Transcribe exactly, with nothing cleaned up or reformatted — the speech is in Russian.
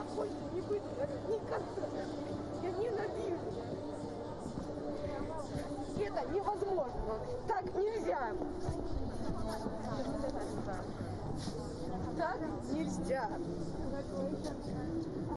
больше не буду никогда. Я ненавижу. Это невозможно. Так нельзя. Так нельзя.